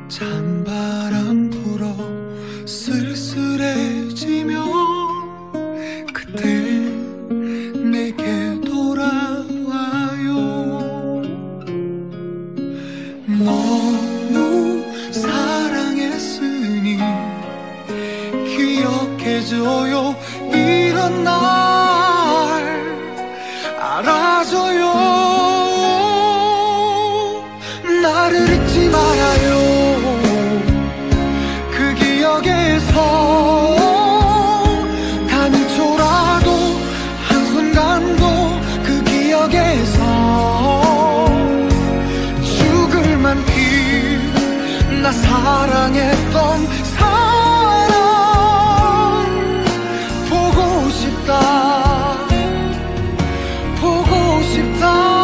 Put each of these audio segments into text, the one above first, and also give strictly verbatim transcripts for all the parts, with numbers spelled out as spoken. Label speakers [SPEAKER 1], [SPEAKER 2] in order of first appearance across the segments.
[SPEAKER 1] 찬바람 불어 쓸쓸해지면 그때 내게 돌아와요. 너무 사랑했으니 기억해줘요. 이런 날 알아줘요. 나를 잊지 말아요. 그 기억에서 단초라도 한순간도 그 기억에서 죽을 만큼 나 사랑했던 사람 보고 싶다. 보고 싶다.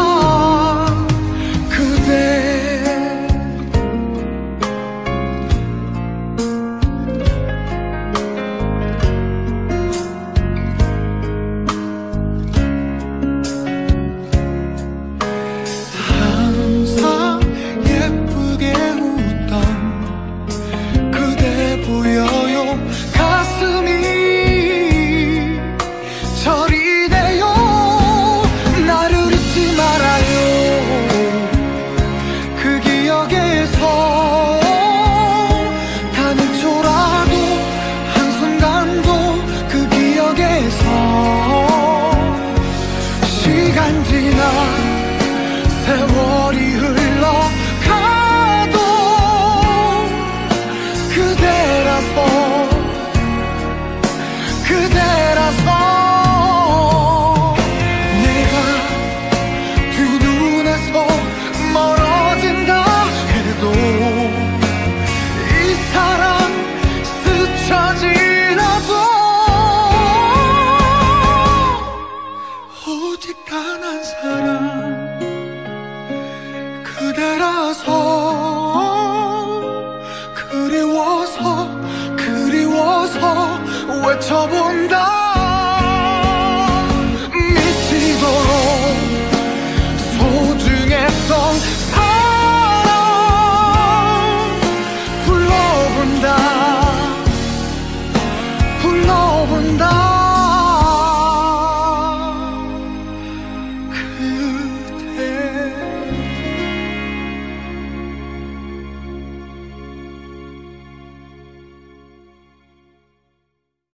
[SPEAKER 1] 시간 지나 세월이 흘러가도 그대라서 그대라서 내가 두 눈에서 멀어진다 해도 이 사랑 스쳐 지나도 오직 단 한 사람 그대라서 그리워서 그리워서 외쳐본다. 미치도록 소중했던